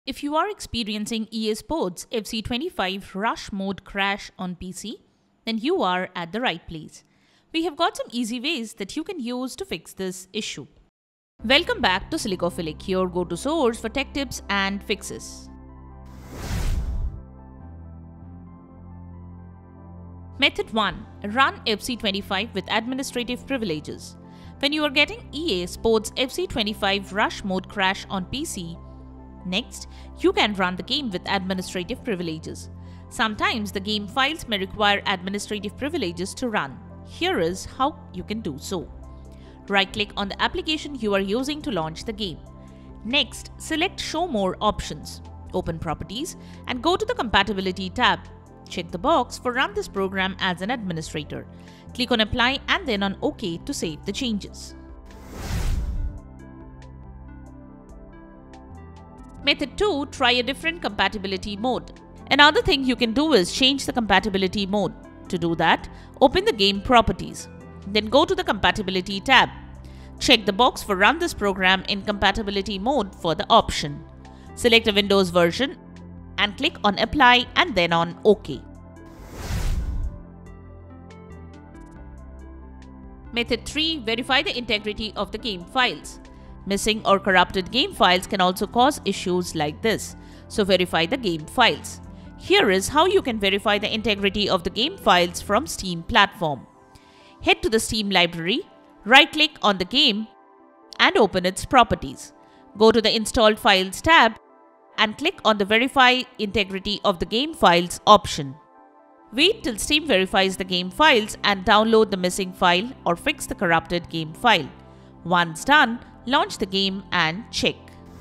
If you are experiencing EA Sports FC25 Rush Mode crash on PC, then you are at the right place. We have got some easy ways that you can use to fix this issue. Welcome back to Silicophilic, your go-to source for tech tips and fixes. Method 1. Run FC25 with administrative privileges. When you are getting EA Sports FC25 Rush Mode crash on PC, next, you can run the game with administrative privileges. Sometimes the game files may require administrative privileges to run. Here is how you can do so. Right-click on the application you are using to launch the game. Next, select Show More options. Open Properties and go to the Compatibility tab. Check the box for Run this program as an administrator. Click on Apply and then on OK to save the changes. Method 2. Try a different compatibility mode. Another thing you can do is change the compatibility mode. To do that, open the game properties. Then go to the Compatibility tab. Check the box for Run this program in compatibility mode for the option. Select a Windows version and click on Apply and then on OK. Method 3. Verify the integrity of the game files. Missing or corrupted game files can also cause issues like this, so verify the game files. Here is how you can verify the integrity of the game files from Steam platform. Head to the Steam library, right-click on the game and open its properties. Go to the Installed Files tab and click on the Verify Integrity of the Game Files option. Wait till Steam verifies the game files and download the missing file or fix the corrupted game file. Once done, launch the game and check.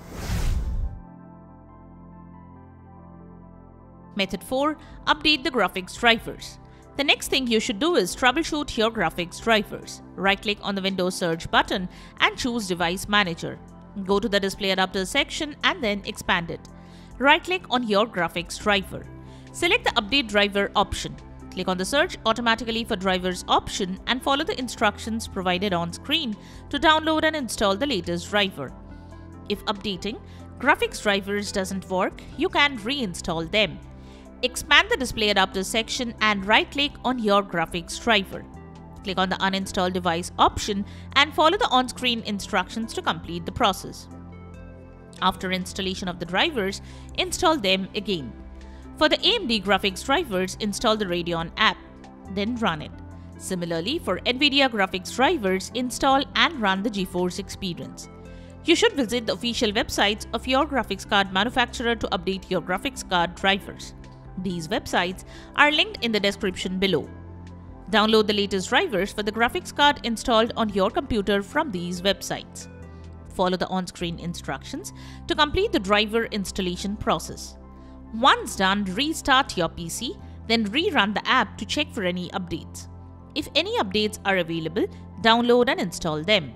Method 4. Update the graphics drivers. The next thing you should do is troubleshoot your graphics drivers. Right-click on the Windows search button and choose Device Manager. Go to the Display Adapters section and then expand it. Right-click on your graphics driver. Select the Update Driver option. Click on the Search Automatically for Drivers option and follow the instructions provided on screen to download and install the latest driver. If updating graphics drivers doesn't work, you can reinstall them. Expand the Display Adapters section and right-click on your graphics driver. Click on the Uninstall Device option and follow the on-screen instructions to complete the process. After installation of the drivers, install them again. For the AMD graphics drivers, install the Radeon app, then run it. Similarly, for NVIDIA graphics drivers, install and run the GeForce Experience. You should visit the official websites of your graphics card manufacturer to update your graphics card drivers. These websites are linked in the description below. Download the latest drivers for the graphics card installed on your computer from these websites. Follow the on-screen instructions to complete the driver installation process. Once done, restart your PC, then rerun the app to check for any updates. If any updates are available, download and install them.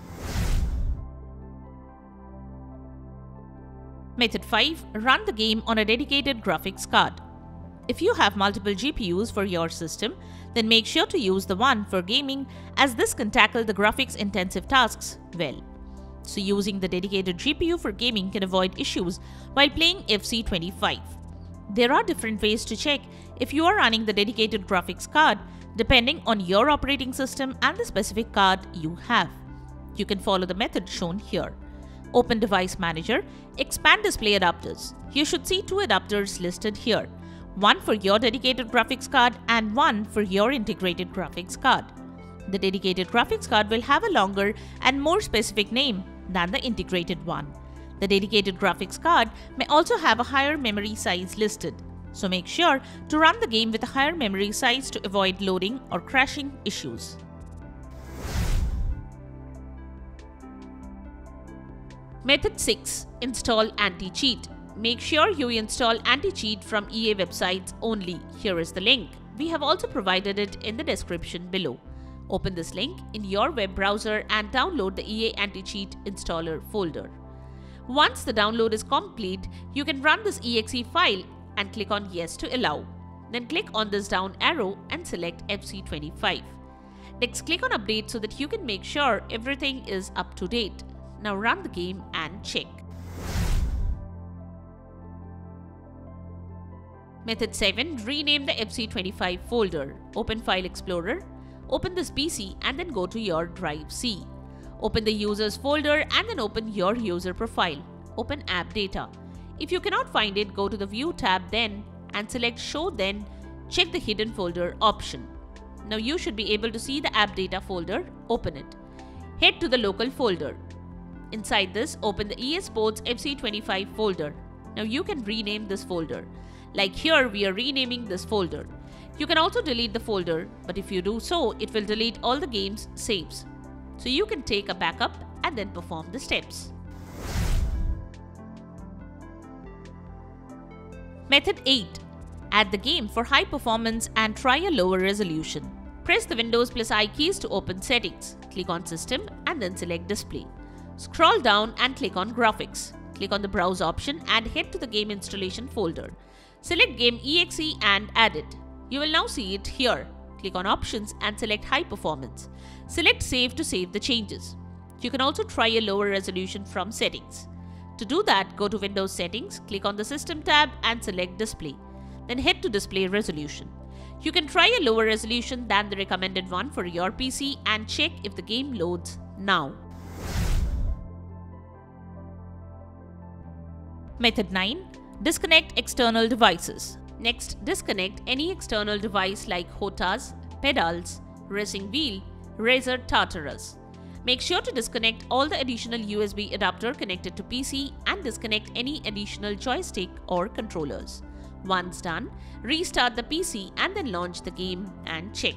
Method 5. Run the game on a dedicated graphics card. If you have multiple GPUs for your system, then make sure to use the one for gaming, as this can tackle the graphics-intensive tasks well. So using the dedicated GPU for gaming can avoid issues while playing FC25. There are different ways to check if you are running the dedicated graphics card depending on your operating system and the specific card you have. You can follow the method shown here. Open Device Manager, expand Display Adapters. You should see two adapters listed here, one for your dedicated graphics card and one for your integrated graphics card. The dedicated graphics card will have a longer and more specific name than the integrated one. The dedicated graphics card may also have a higher memory size listed, so make sure to run the game with a higher memory size to avoid loading or crashing issues. Method 6. Install anti-cheat. Make sure you install anti-cheat from EA websites only. Here is the link. We have also provided it in the description below. Open this link in your web browser and download the EA Anti-Cheat Installer folder. Once the download is complete, you can run this exe file and click on Yes to allow. Then click on this down arrow and select FC25. Next, click on Update so that you can make sure everything is up to date. Now run the game and check. Method 7. Rename the FC25 folder. Open File Explorer. Open this PC and then go to your Drive C. Open the Users folder and then open your user profile. Open App Data. If you cannot find it, go to the View tab then and select Show Then. Check the Hidden Folder option. Now you should be able to see the App Data folder. Open it. Head to the Local folder. Inside this, open the EA Sports FC25 folder. Now you can rename this folder. Like here, we are renaming this folder. You can also delete the folder, but if you do so, it will delete all the game's saves. So you can take a backup and then perform the steps. Method 8. Add the game for high performance and try a lower resolution. Press the Windows plus I keys to open Settings. Click on System and then select Display. Scroll down and click on Graphics. Click on the Browse option and head to the Game Installation folder. Select Game EXE and add it. You will now see it here. Click on Options and select High Performance. Select Save to save the changes. You can also try a lower resolution from Settings. To do that, go to Windows Settings, click on the System tab and select Display. Then head to Display Resolution. You can try a lower resolution than the recommended one for your PC and check if the game loads now. Method 9. Disconnect external devices. Next, disconnect any external device like HOTAS, pedals, racing wheel, Razer Tartarus. Make sure to disconnect all the additional USB adapter connected to PC and disconnect any additional joystick or controllers. Once done, restart the PC and then launch the game and check.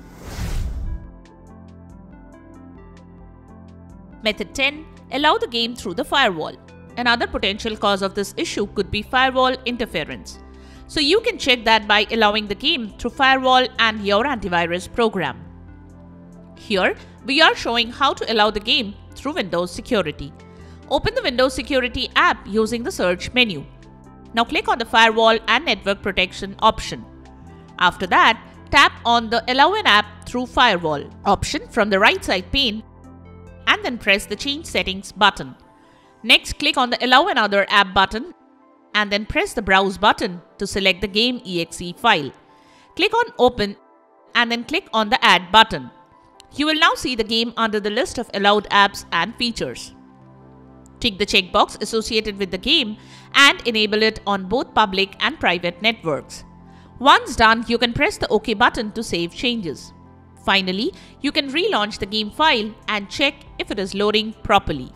Method 10. Allow the game through the firewall. Another potential cause of this issue could be firewall interference. So you can check that by allowing the game through firewall and your antivirus program. Here, we are showing how to allow the game through Windows Security. Open the Windows Security app using the search menu. Now click on the Firewall and Network Protection option. After that, tap on the Allow an App through Firewall option from the right side pane and then press the Change Settings button. Next, click on the Allow another app button and then press the Browse button to select the game exe file. Click on Open and then click on the Add button. You will now see the game under the list of allowed apps and features. Tick the checkbox associated with the game and enable it on both public and private networks. Once done, you can press the OK button to save changes. Finally, you can relaunch the game file and check if it is loading properly.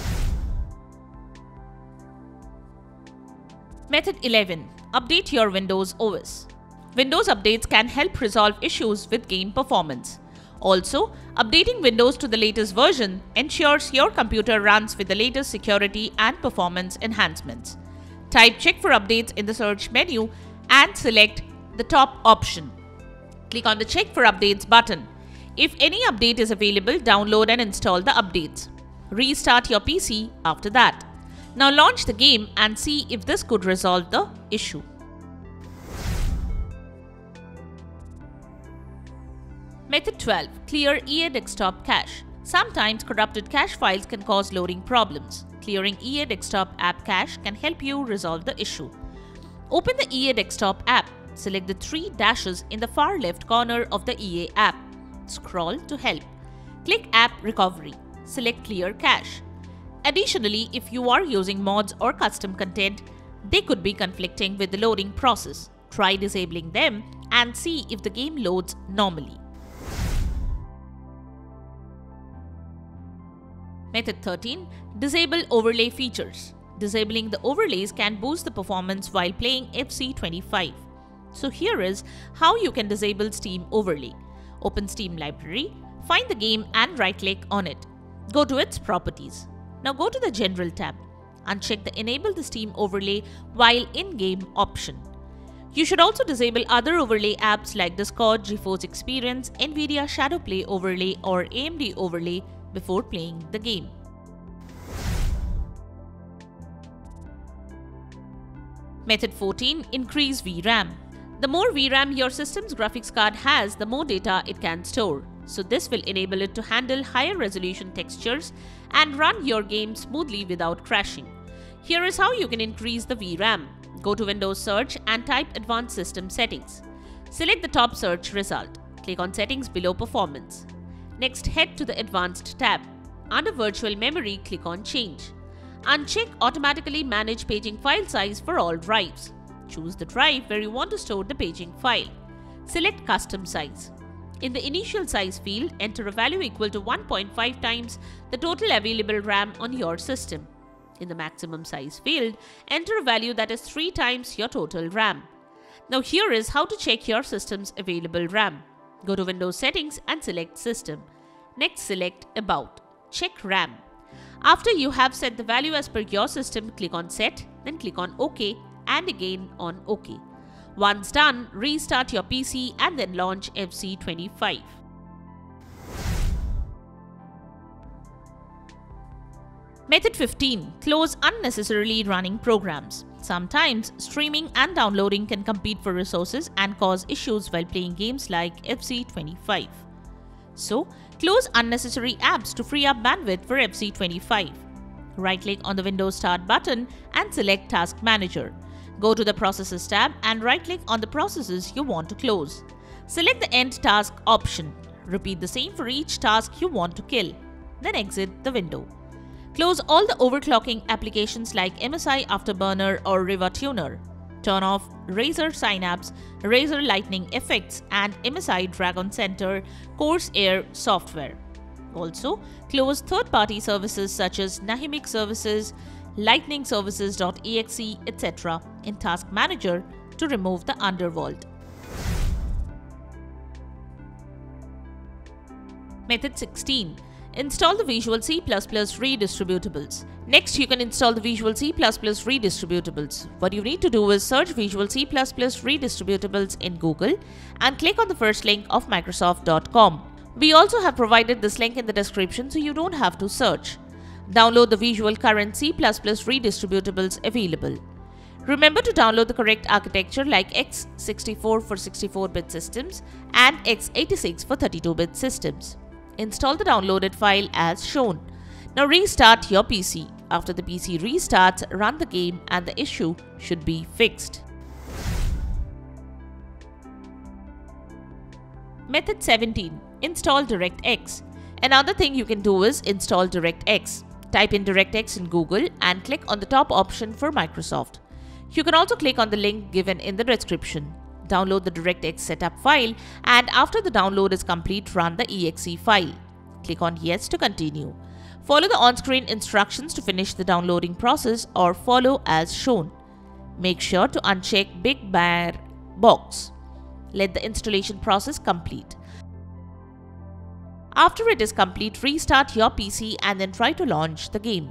Method 11. Update your Windows OS. Windows updates can help resolve issues with game performance. Also, updating Windows to the latest version ensures your computer runs with the latest security and performance enhancements. Type Check for Updates in the search menu and select the top option. Click on the Check for Updates button. If any update is available, download and install the updates. Restart your PC after that. Now launch the game and see if this could resolve the issue. Method 12. Clear EA Desktop cache. Sometimes corrupted cache files can cause loading problems. Clearing EA Desktop app cache can help you resolve the issue. Open the EA Desktop app. Select the three dashes in the far left corner of the EA app. Scroll to Help. Click App Recovery. Select Clear Cache. Additionally, if you are using mods or custom content, they could be conflicting with the loading process. Try disabling them and see if the game loads normally. Method 13. Disable overlay features. Disabling the overlays can boost the performance while playing FC25. So here is how you can disable Steam overlay. Open Steam library, find the game and right-click on it. Go to its properties. Now go to the General tab. Uncheck the Enable the Steam overlay while in-game option. You should also disable other overlay apps like Discord, GeForce Experience, Nvidia Shadowplay overlay or AMD overlay before playing the game. Method 14. Increase VRAM. The more VRAM your system's graphics card has, the more data it can store. So this will enable it to handle higher resolution textures and run your game smoothly without crashing. Here is how you can increase the VRAM. Go to Windows Search and type Advanced System Settings. Select the top search result. Click on Settings below Performance. Next, head to the Advanced tab. Under Virtual Memory, click on Change. Uncheck Automatically Manage Paging File Size for all drives. Choose the drive where you want to store the paging file. Select Custom Size. In the Initial Size field, enter a value equal to 1.5 times the total available RAM on your system. In the Maximum Size field, enter a value that is 3 times your total RAM. Now here is how to check your system's available RAM. Go to Windows Settings and select System. Next, select About. Check RAM. After you have set the value as per your system, click on Set, then click on OK and again on OK. Once done, restart your PC and then launch FC25. Method 15. Close unnecessarily running programs. Sometimes streaming and downloading can compete for resources and cause issues while playing games like FC25. So, close unnecessary apps to free up bandwidth for FC25. Right-click on the Windows Start button and select Task Manager. Go to the Processes tab and right-click on the processes you want to close. Select the End Task option. Repeat the same for each task you want to kill. Then exit the window. Close all the overclocking applications like MSI Afterburner or Riva Tuner. Turn off Razer Synapse, Razer Lightning Effects and MSI Dragon Center Corsair software. Also, close third-party services such as Nahimic Services, Lightning Services.exe, etc. in Task Manager to remove the underworld. Method 16. Install the Visual C++ redistributables. Next, you can install the Visual C++ redistributables. What you need to do is search Visual C++ redistributables in Google and click on the first link of Microsoft.com. We also have provided this link in the description so you don't have to search. Download the Visual Current C++ redistributables available. Remember to download the correct architecture like x64 for 64-bit systems and x86 for 32-bit systems. Install the downloaded file as shown. Now restart your PC. After the PC restarts, run the game and the issue should be fixed. Method 17. Install DirectX. Another thing you can do is install DirectX. Type in DirectX in Google and click on the top option for Microsoft. You can also click on the link given in the description. Download the DirectX setup file and after the download is complete, run the exe file. Click on Yes to continue. Follow the on-screen instructions to finish the downloading process or follow as shown. Make sure to uncheck Big Bear box. Let the installation process complete. After it is complete, restart your PC and then try to launch the game.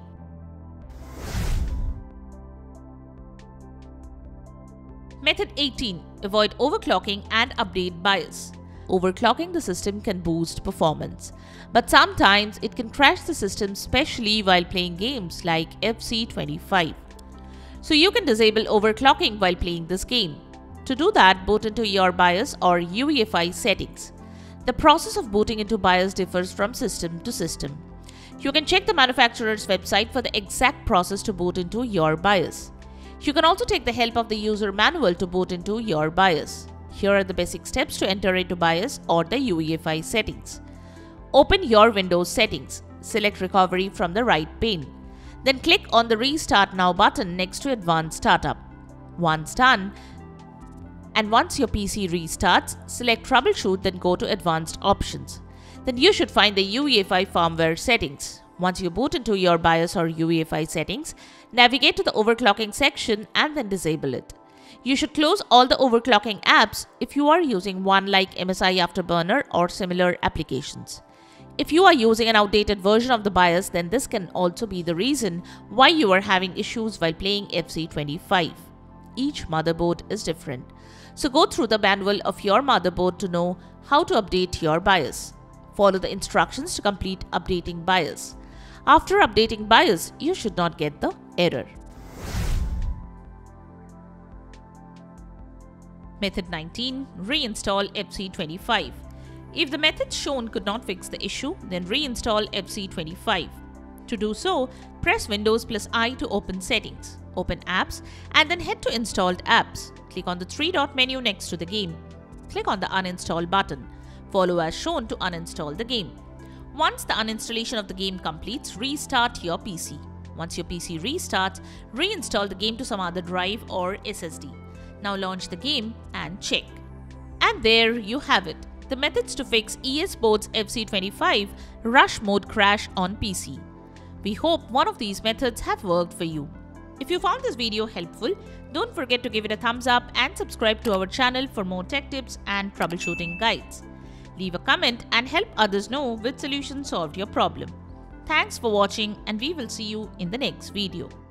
Method 18. Avoid overclocking and update BIOS. Overclocking the system can boost performance, but sometimes it can crash the system, especially while playing games like FC25. So you can disable overclocking while playing this game. To do that, boot into your BIOS or UEFI settings. The process of booting into BIOS differs from system to system. You can check the manufacturer's website for the exact process to boot into your BIOS. You can also take the help of the user manual to boot into your BIOS. Here are the basic steps to enter into BIOS or the UEFI settings. Open your Windows settings. Select Recovery from the right pane. Then click on the Restart Now button next to Advanced Startup. Once done, and once your PC restarts, select Troubleshoot, then go to Advanced Options. Then you should find the UEFI firmware settings. Once you boot into your BIOS or UEFI settings, navigate to the overclocking section and then disable it. You should close all the overclocking apps if you are using one like MSI Afterburner or similar applications. If you are using an outdated version of the BIOS, then this can also be the reason why you are having issues while playing FC25. Each motherboard is different. So go through the manual of your motherboard to know how to update your BIOS. Follow the instructions to complete updating BIOS. After updating BIOS, you should not get the error. Method 19. Reinstall FC25. If the methods shown could not fix the issue, then reinstall FC25. To do so, press Windows plus I to open settings. Open Apps and then head to Installed Apps. Click on the three-dot menu next to the game. Click on the Uninstall button. Follow as shown to uninstall the game. Once the uninstallation of the game completes, restart your PC. Once your PC restarts, reinstall the game to some other drive or SSD. Now launch the game and check. And there you have it, the methods to fix EA Sports FC25 Rush Mode crash on PC. We hope one of these methods have worked for you. If you found this video helpful, don't forget to give it a thumbs up and subscribe to our channel for more tech tips and troubleshooting guides. Leave a comment and help others know which solution solved your problem. Thanks for watching, and we will see you in the next video.